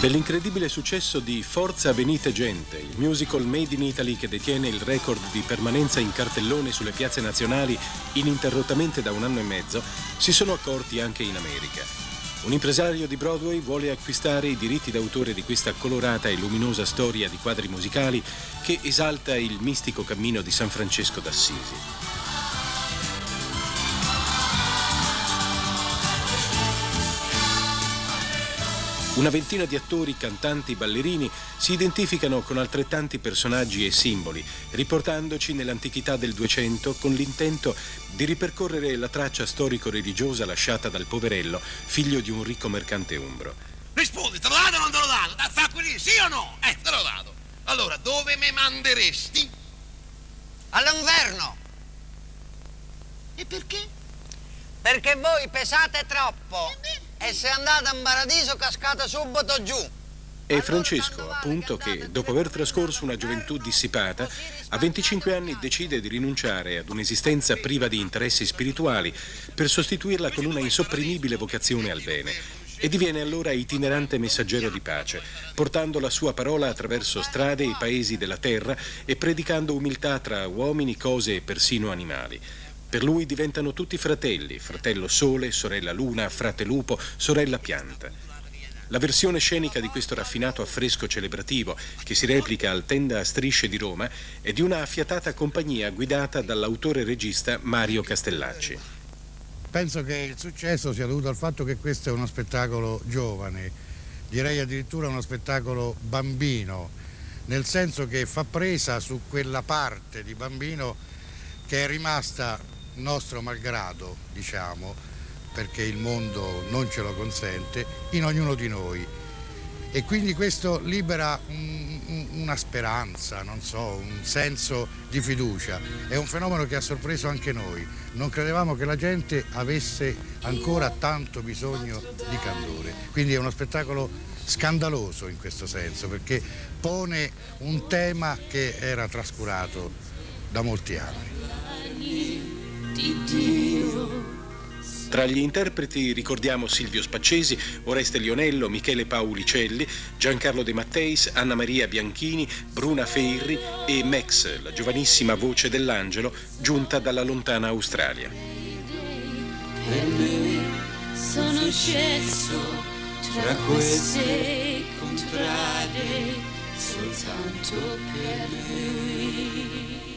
Dell'incredibile successo di Forza Venite Gente, il musical made in Italy che detiene il record di permanenza in cartellone sulle piazze nazionali ininterrottamente da 1 anno e mezzo, si sono accorti anche in America. Un impresario di Broadway vuole acquistare i diritti d'autore di questa colorata e luminosa storia di quadri musicali che esalta il mistico cammino di San Francesco d'Assisi. Una ventina di attori, cantanti, ballerini si identificano con altrettanti personaggi e simboli, riportandoci nell'antichità del 200 con l'intento di ripercorrere la traccia storico-religiosa lasciata dal poverello, figlio di un ricco mercante umbro. Rispondi, te lo dato o non te lo dato? Fa qui, sì o no? Te l'ho dato. Allora, dove mi manderesti? All'inverno. E perché? Perché voi pesate troppo. E se andate in paradiso cascate subito giù. È Francesco, appunto, che dopo aver trascorso una gioventù dissipata, a 25 anni decide di rinunciare ad un'esistenza priva di interessi spirituali per sostituirla con una insopprimibile vocazione al bene e diviene allora itinerante messaggero di pace, portando la sua parola attraverso strade e paesi della terra e predicando umiltà tra uomini, cose e persino animali. Per lui diventano tutti fratelli, fratello Sole, sorella Luna, frate Lupo, sorella Pianta. La versione scenica di questo raffinato affresco celebrativo, che si replica al Tenda a Strisce di Roma, è di una affiatata compagnia guidata dall'autore regista Mario Castellacci. Penso che il successo sia dovuto al fatto che questo è uno spettacolo giovane, direi addirittura uno spettacolo bambino, nel senso che fa presa su quella parte di bambino che è rimasta nostro malgrado, diciamo, perché il mondo non ce lo consente, in ognuno di noi. E quindi questo libera una speranza, non so, un senso di fiducia. È un fenomeno che ha sorpreso anche noi. Non credevamo che la gente avesse ancora tanto bisogno di candore. Quindi è uno spettacolo scandaloso in questo senso, perché pone un tema che era trascurato da molti anni. Tra gli interpreti ricordiamo Silvio Spaccesi, Oreste Lionello, Michele Paulicelli, Giancarlo De Matteis, Anna Maria Bianchini, Bruna Feirri e Max, la giovanissima voce dell'angelo giunta dalla lontana Australia. Per lui sono sceso tra queste contrade soltanto per lui.